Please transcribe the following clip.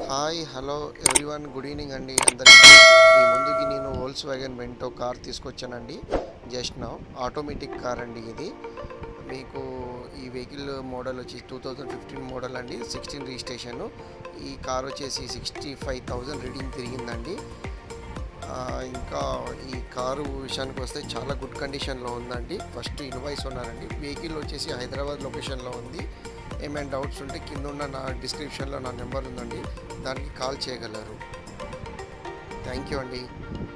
Hi hello everyone good evening అండి అందరికీ. మీ ముందుకి నేను వోల్క్స్‌వ్యాగన్ వెంటో కార్ తీసుకొచ్చానండి. జస్ట్ నౌ ఆటోమేటిక్ కార్ అండి ఇది. మీకు ఈ వెహికల్ మోడల్ వచ్చి 2015 మోడల్ అండి, 16 రిజిస్ట్రేషన్. ఈ కార్ వచ్చేసి 65,000 రీడింగ్ తిరిగిందండి. ఇంకా ఈ కారు విషయానికి వస్తే చాలా గుడ్ కండిషన్లో ఉందండి. ఫస్ట్ ఇన్వాయిస్ ఉన్నారండి. వెహికల్ వచ్చేసి హైదరాబాద్ లొకేషన్లో ఉంది. ఏమైనా డౌట్స్ ఉంటే కింద ఉన్న నా డిస్క్రిప్షన్లో నా నెంబర్ ఉందండి, దానికి కాల్ చేయగలరు. థ్యాంక్ యూ అండి.